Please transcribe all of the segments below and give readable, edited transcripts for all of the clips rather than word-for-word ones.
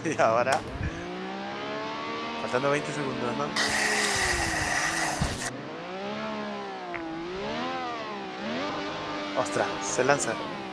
Y ahora, faltando 20 segundos, ¿no? Ostras, se lanza.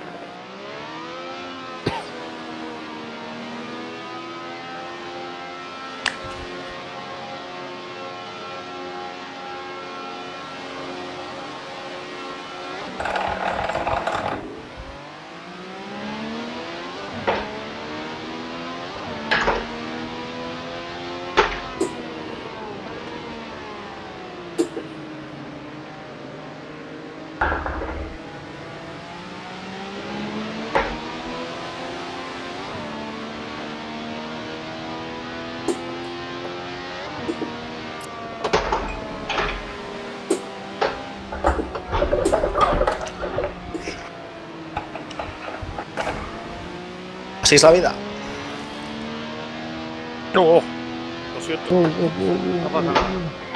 Así es la vida. No, lo siento. No pasa nada.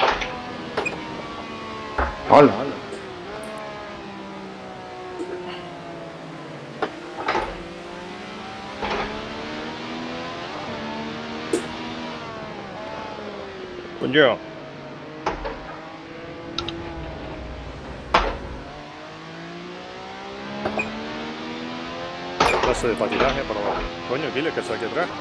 Hola, hola. Coño. Clase de patinaje, pero coño, Kile, que está aquí atrás.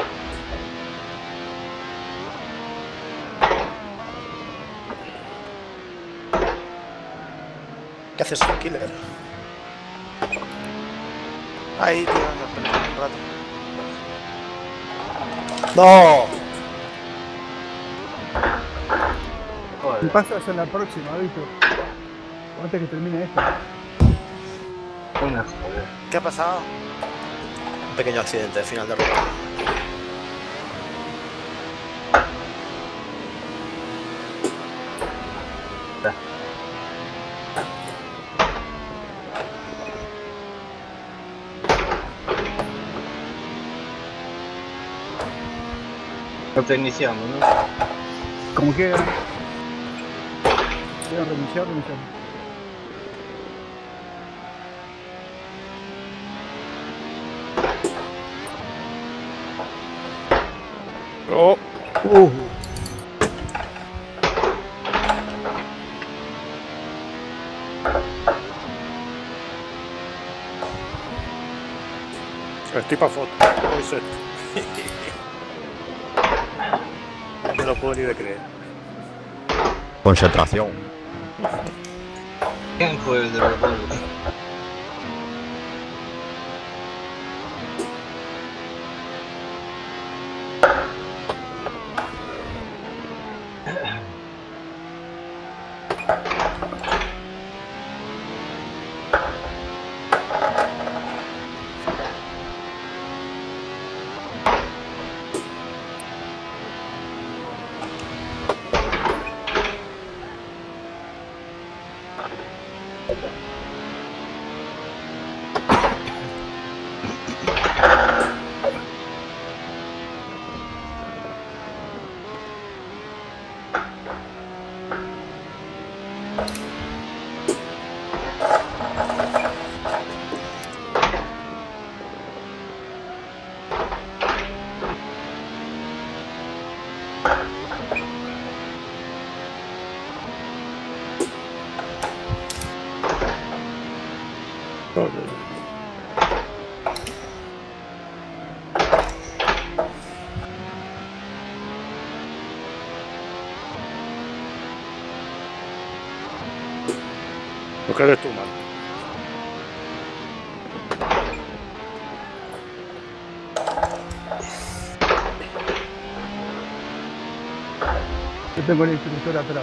¿Qué haces, Killer? Ahí, tío, nos perdemos un rato. ¡No! Joder. ¿Qué pasa en la próxima, Víctor? Antes que termine esto. Una joder. ¿Qué ha pasado? Un pequeño accidente, final de ruta. No te iniciamos, ¿no? Como quieran. ¿Quieren renunciar? Oh, estoy para foto. Muy set. No me lo puedo ni de creer. Concentración. ¿Quién fue el de los bolos? Lo que eres tú, man. Yo tengo el instructor atrás.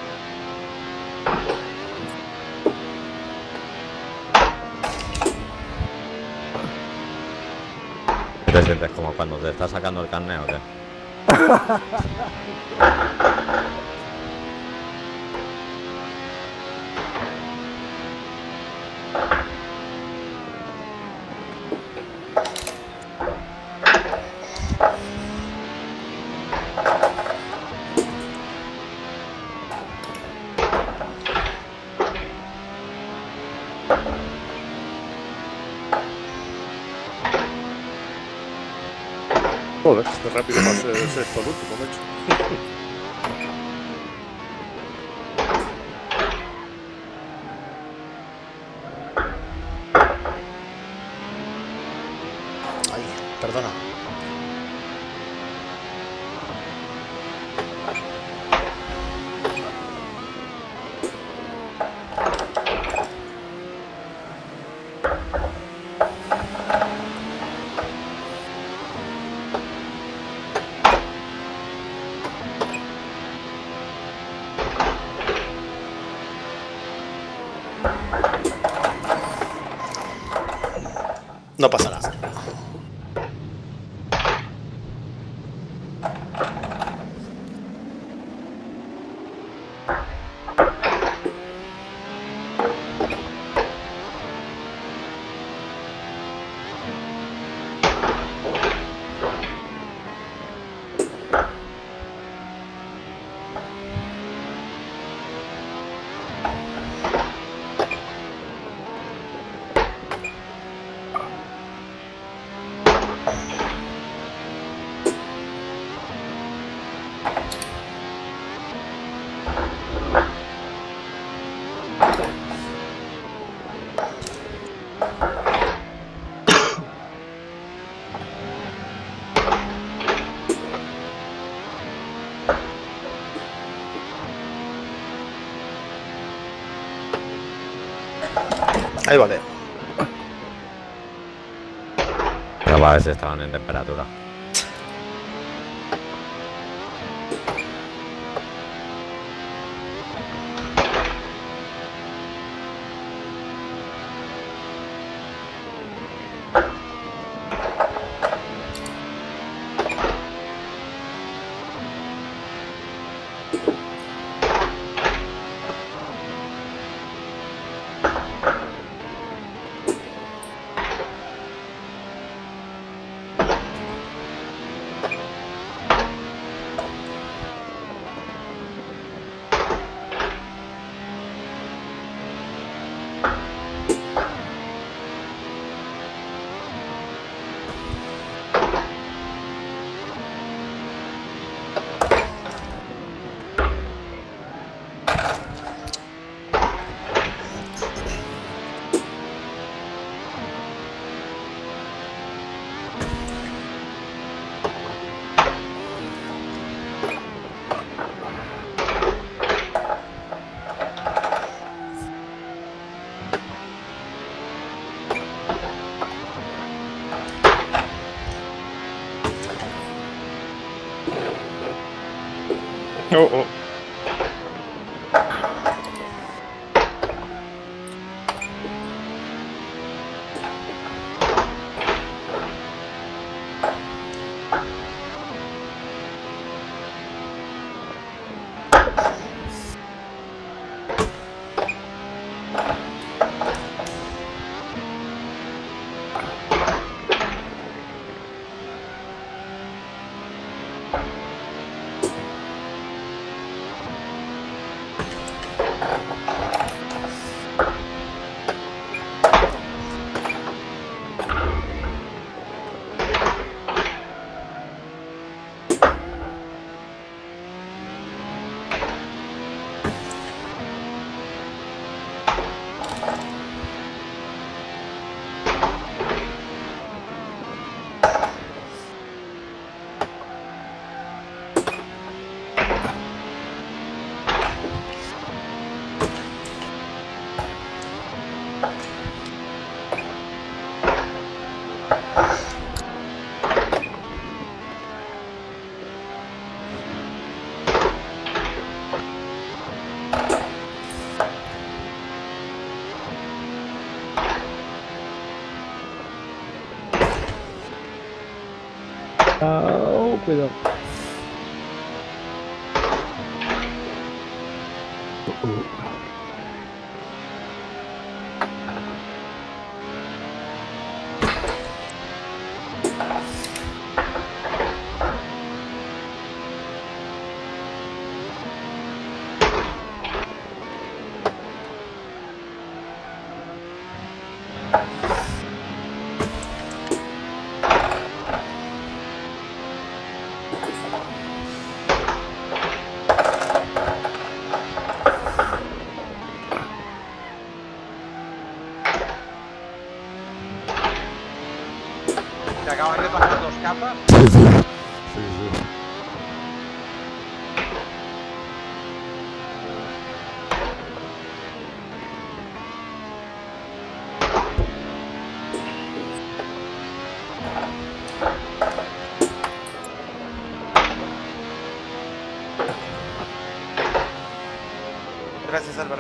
¿Te sientes como cuando te estás sacando el carnet o qué? Joder, qué rápido pasé de sexto al último, macho. Ay, perdona. No pasa nada. Ahí vale. Pero va a ver si estaban en temperatura. Oh, oh. Oh, cuidado. pasar? Sí, sí. Sí, sí. Gracias, Álvaro.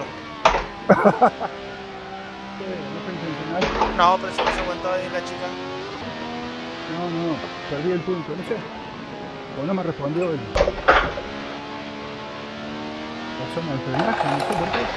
No fue intencional. No, pero se me aguantó ahí la chica. No, perdí el punto, no sé. O no me respondió la zona del frenaje, no sé por qué.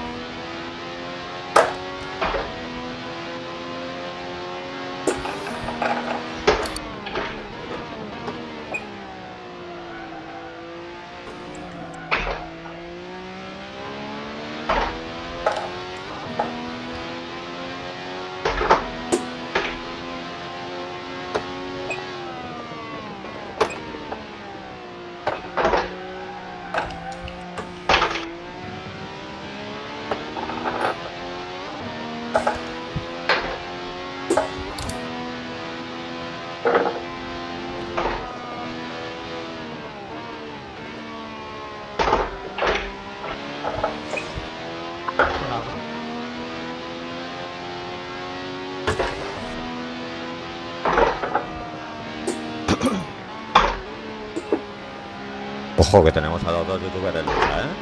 Ojo, que tenemos a los dos youtubers en lucha, ¿eh?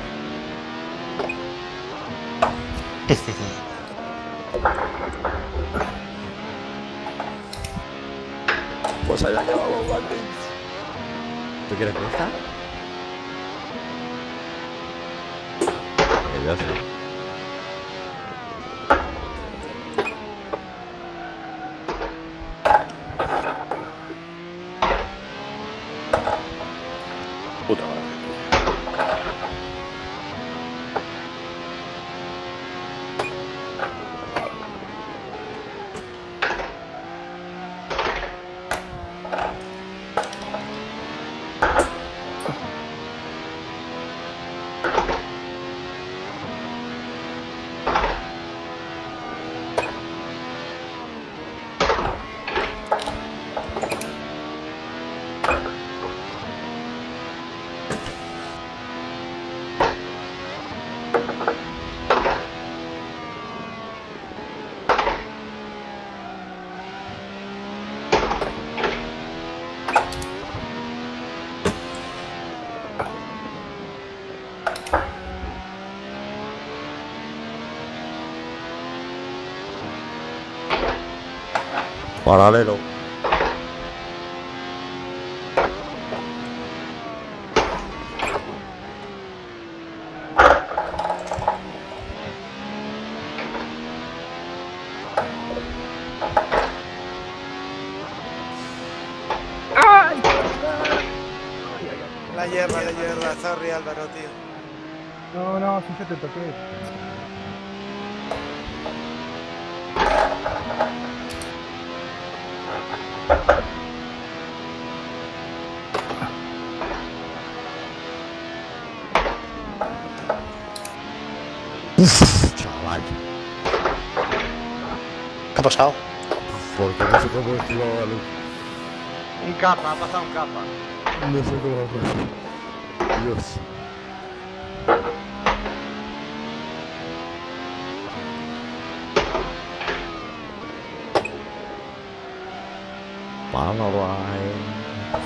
Pues allá que vamos, Martins. ¿Tú quieres cruzar? Que yo sí. Puta madre. Paralelo. La hierba, sorry Álvaro, tío. No, si ya te toqué. Chaval. ¿Qué ha pasado? Porque no sé cómo esquivaba la luz. Un capa, ha pasado un capa. No sé cómo hacer. Dios. Mano, Ryan.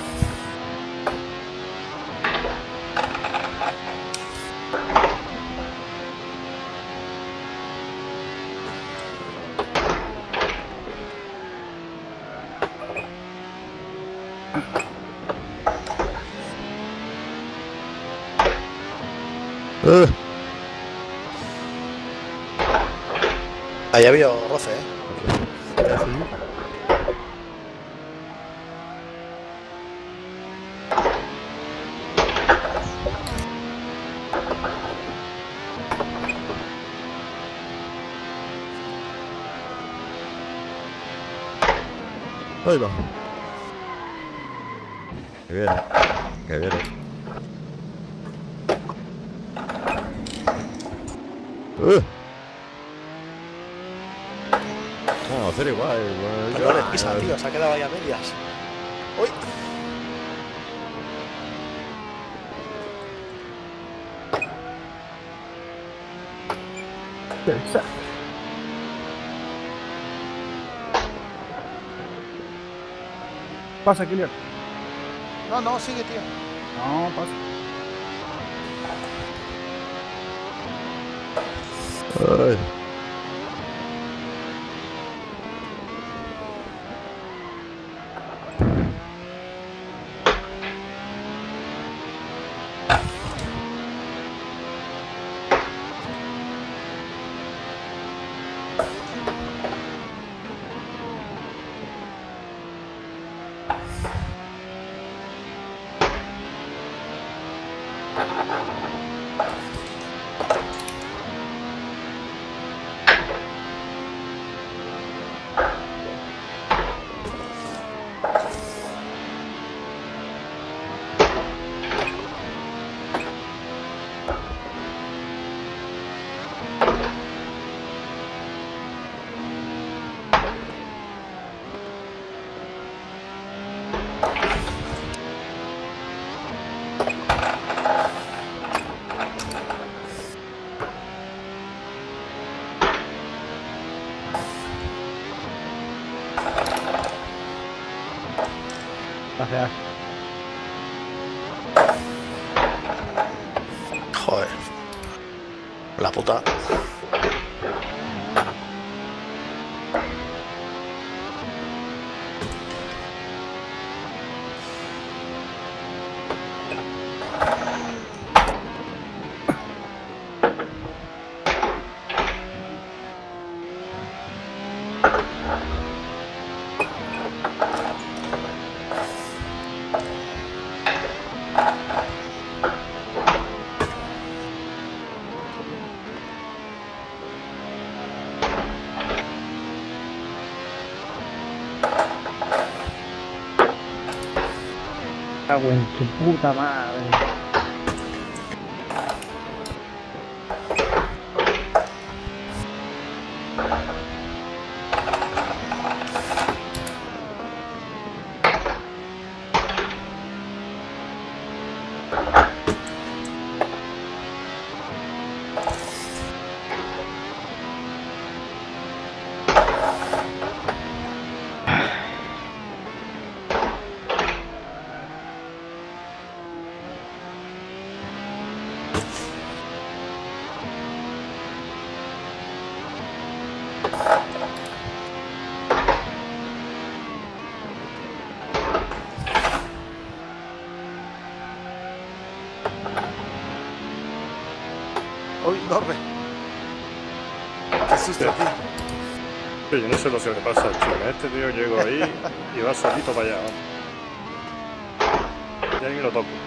Ahí ha habido roce, ¿eh? Ahí va. Que viene. Que viene. No, hacer igual. No le pisa, tío, se ha quedado ahí a medias. Uy, Qué desastre. Pasa, Kilian. no, no, sigue, tío. No, pasa. Ay. Gracias. Joder. La puta. Cago en su puta madre. Uy, Norbe. Qué susto, tío. Sí, yo no sé lo que le pasa al chico. Este tío llegó ahí y va solito para allá. Y ahí lo toco.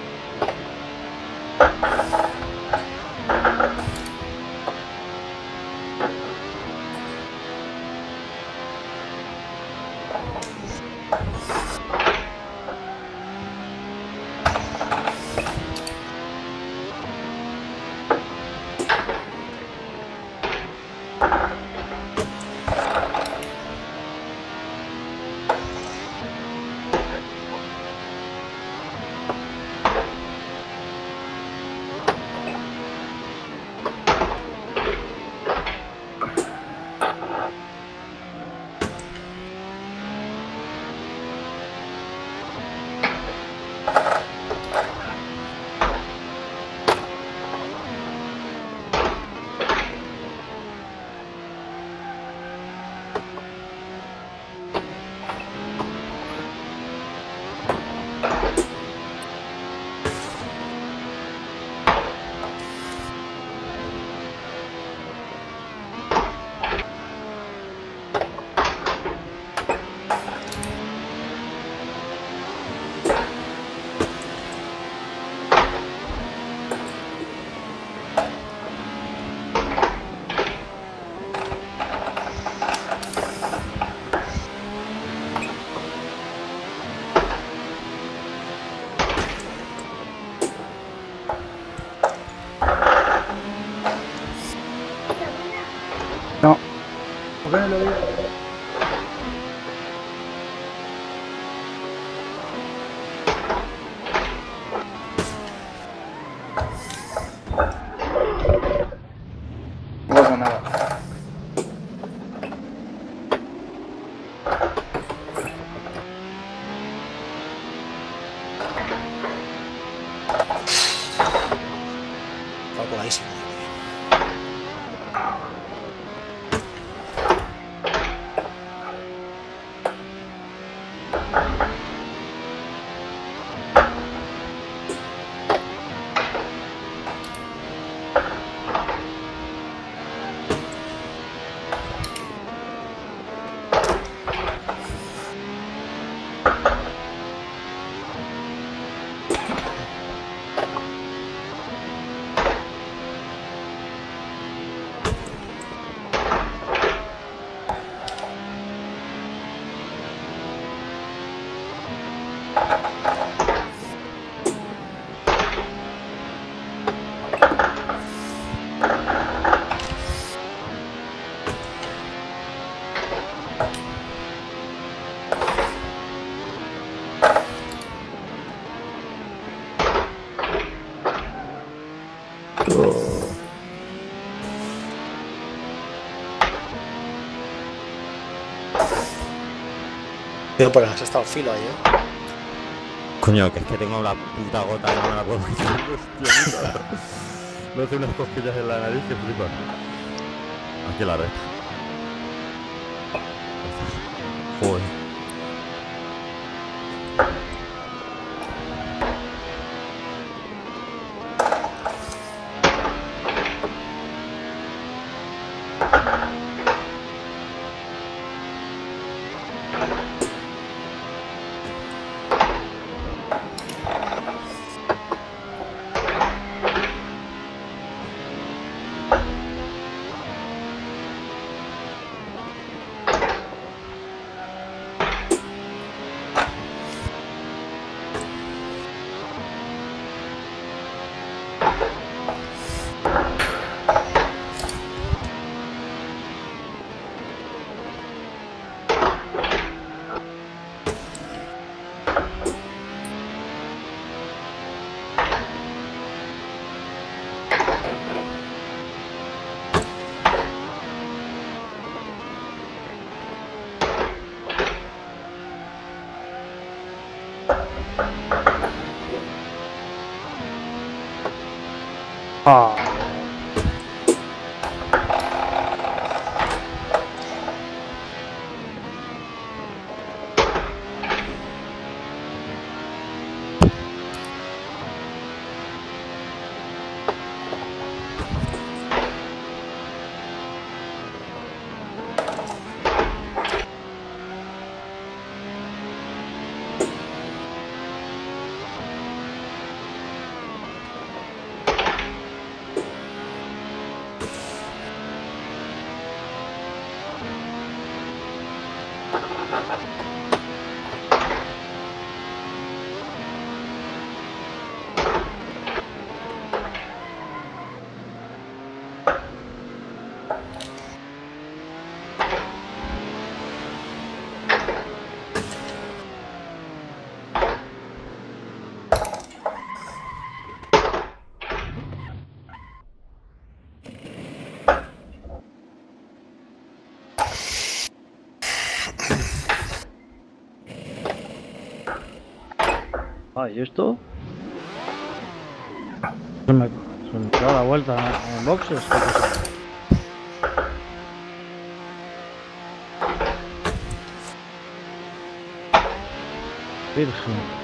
No. ¿Por qué no lo vi? calculadísimo. Pero por has estado filo ahí, Coño, que es que tengo la puta gota y no me la puedo quitar. Hostia puta. Me hace unas cosquillas en la nariz que flipa. Aquí la recta. Joder. Ah. ¿Y esto? Se me da la vuelta en boxes. Virgen.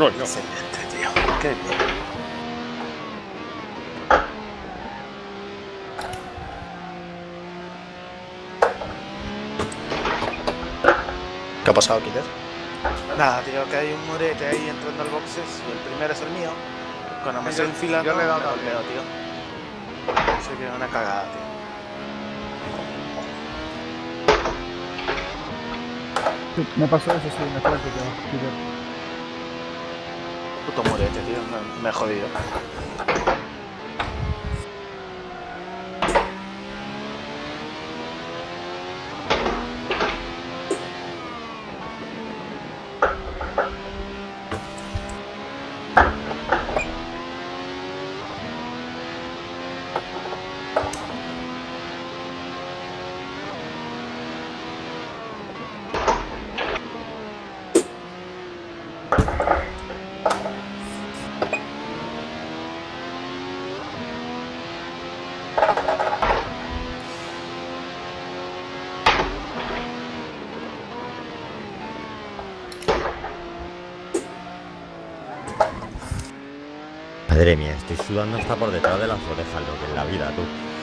Coño. Excelente, tío. Qué bien. ¿Qué ha pasado, Killer? Nada, tío, que hay un murete ahí entrando al boxes y el primero es el mío. Cuando me estoy enfilando, yo le he dado me golpeo, tío. Así que una cagada, tío. Sí, me pasó eso, sí, en la práctica. Puto murete, tío, me he jodido. Madre mía, estoy sudando hasta por detrás de las orejas, lo que es la vida, tú.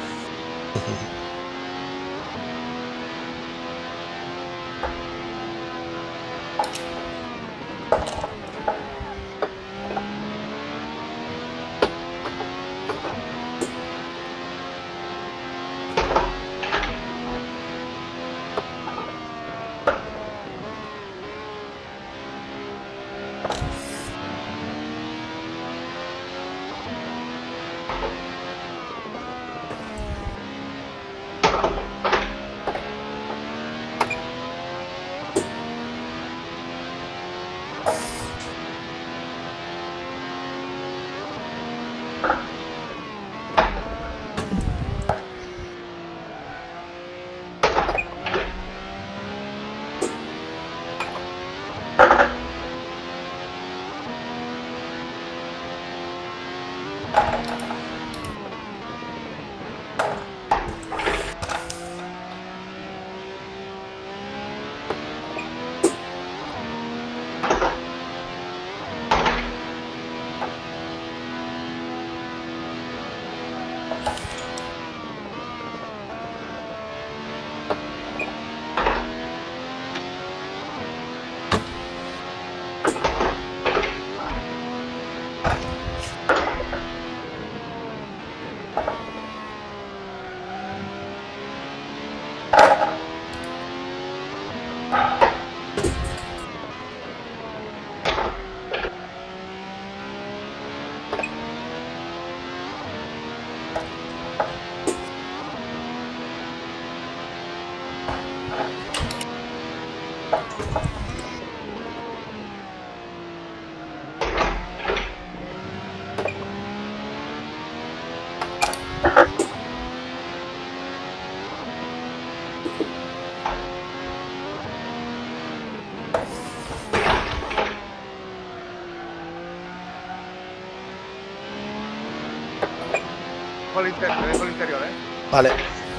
Por el interior, por el interior, Vale.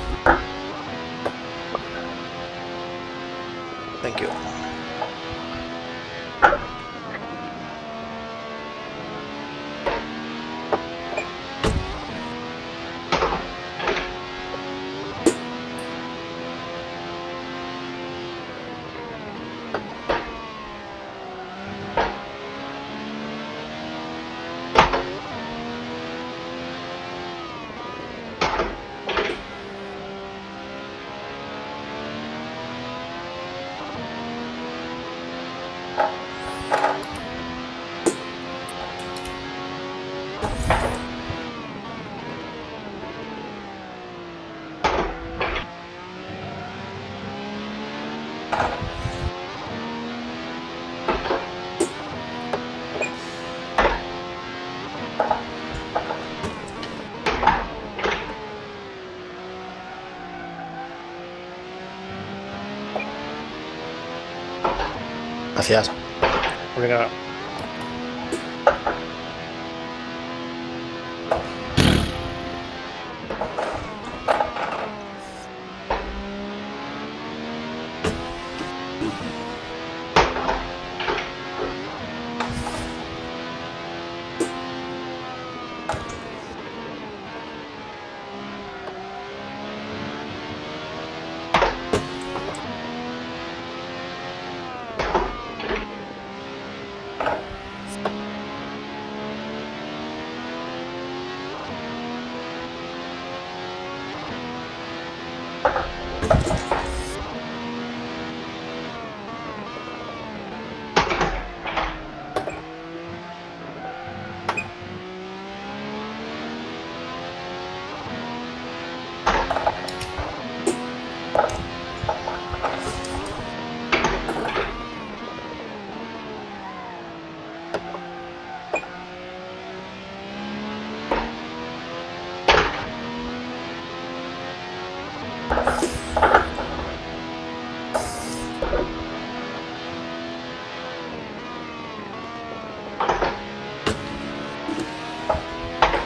Thank you. Gracias. Venga.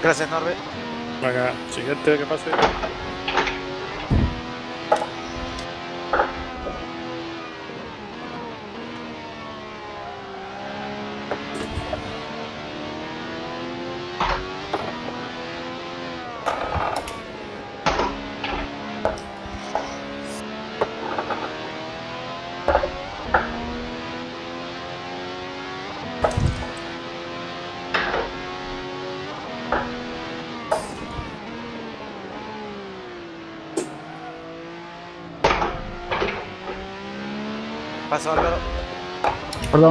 Gracias, Norbe. Venga, siguiente, que pase. Paso, Álvaro. Perdón.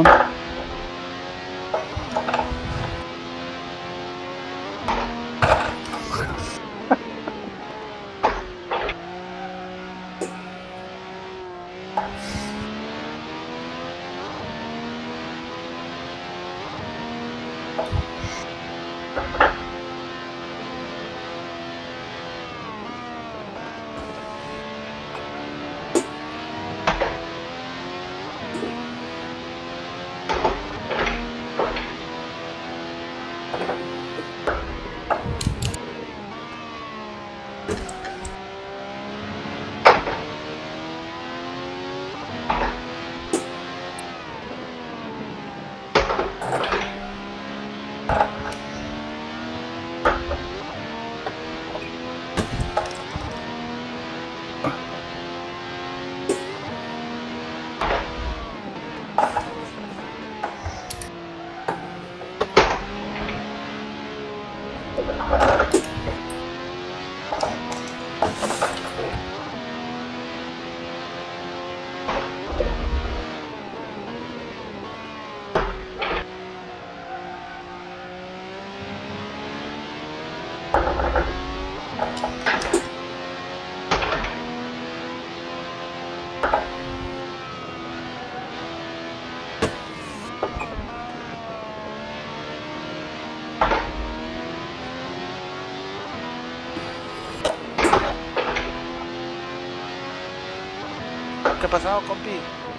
¿Qué ha pasado, compi?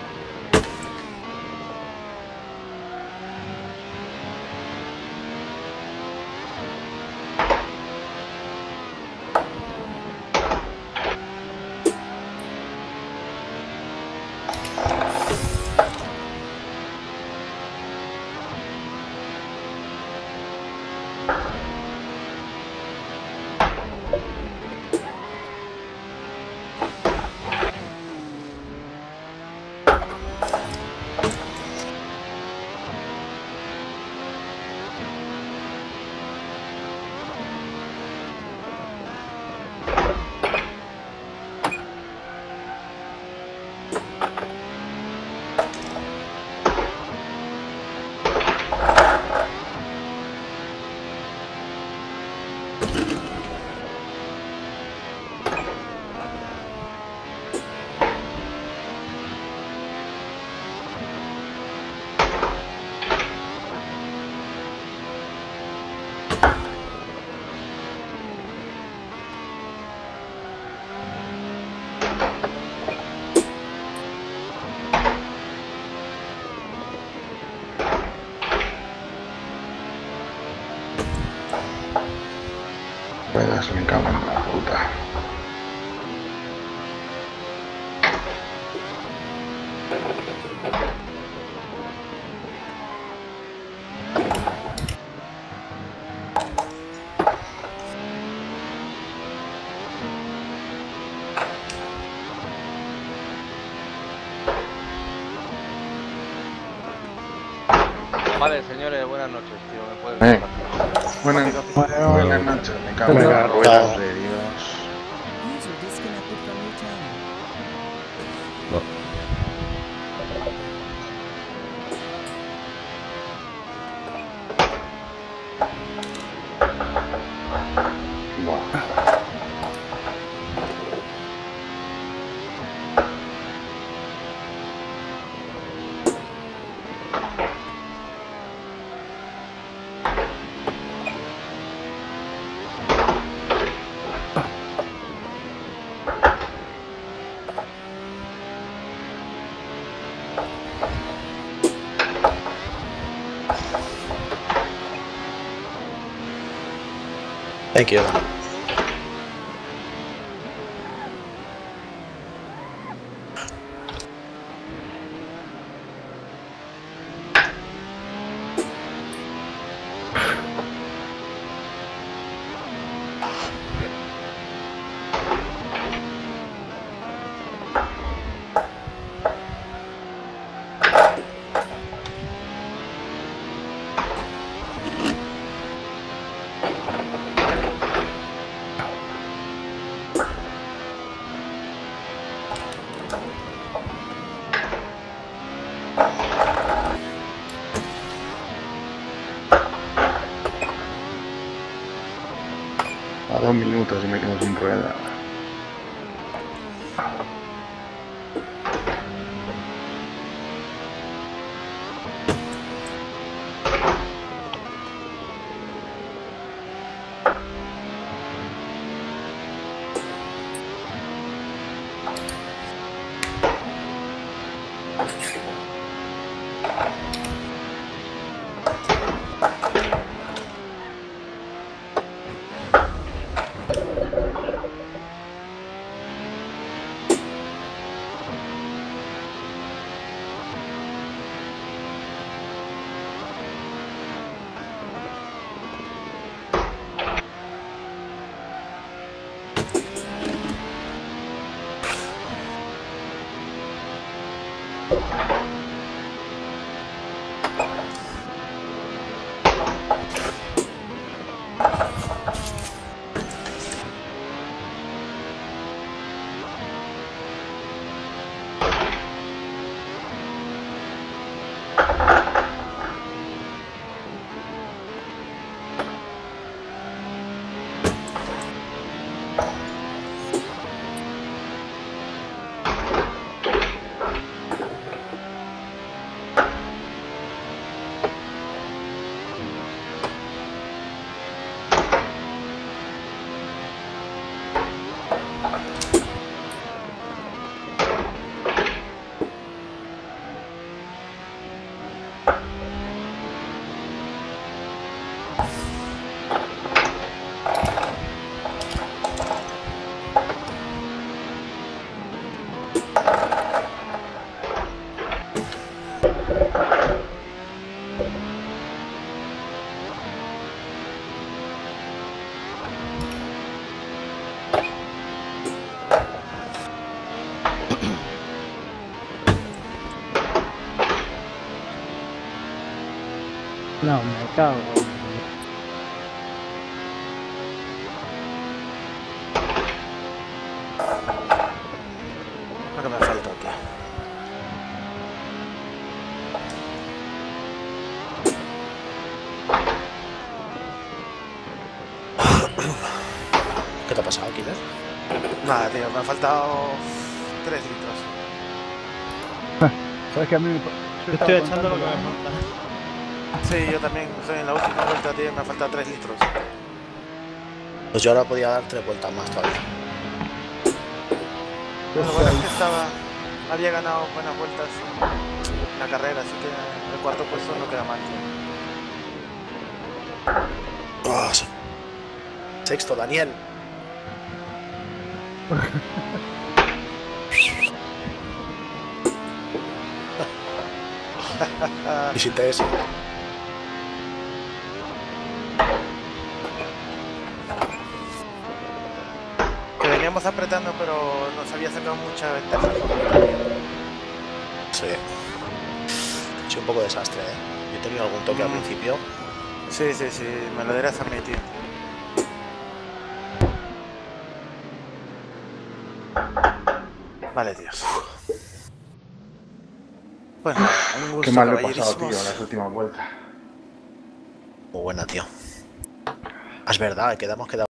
Ruedas, me cago en la puta. Vale, señores, buenas noches, tío. ¿Me pueden Buenas noches, me cago en Venga, las ruedas de Dios. User disconnected from your channel. Buah. Thank you. A 2 minutos y me quedo sin rueda. No, me cago. Lo que me falta aquí. ¿Qué te ha pasado, Killer? Nada, tío, me han faltado 3 litros. ¿Sabes que a mí me... Yo estoy echando lo que me falta. Sí, yo también estoy en la última vuelta, tío, me falta 3 litros. Pues yo ahora podía dar 3 vueltas más todavía. Lo bueno es que había ganado buenas vueltas en la carrera, así que el cuarto puesto no queda mal, tío. Oh, sexto, Daniel. Visité ese. Que veníamos apretando, pero nos había sacado mucha ventaja. Sí. Ha sido un poco desastre, ¿eh? Yo he tenido algún toque al principio. Sí, me lo dirás a mí, tío. Vale, Dios. Bueno, un gusto, Qué mal lo he pasado, caballerísimos. tío, en las últimas vueltas. Muy buena, tío. Es verdad, quedamos quedado.